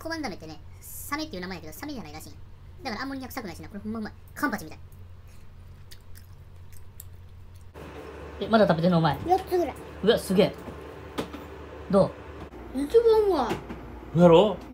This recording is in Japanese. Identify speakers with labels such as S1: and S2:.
S1: コバンザメってね、サメっていう名前やけど、サメじゃないらしい。だからアンモニア臭くないしな、これほんまうまい。カンパチみたい。まだ食べてんのお前。
S2: 4つぐらい。
S1: うわ、すげえ。どう？
S2: 一番うまい。
S3: やろ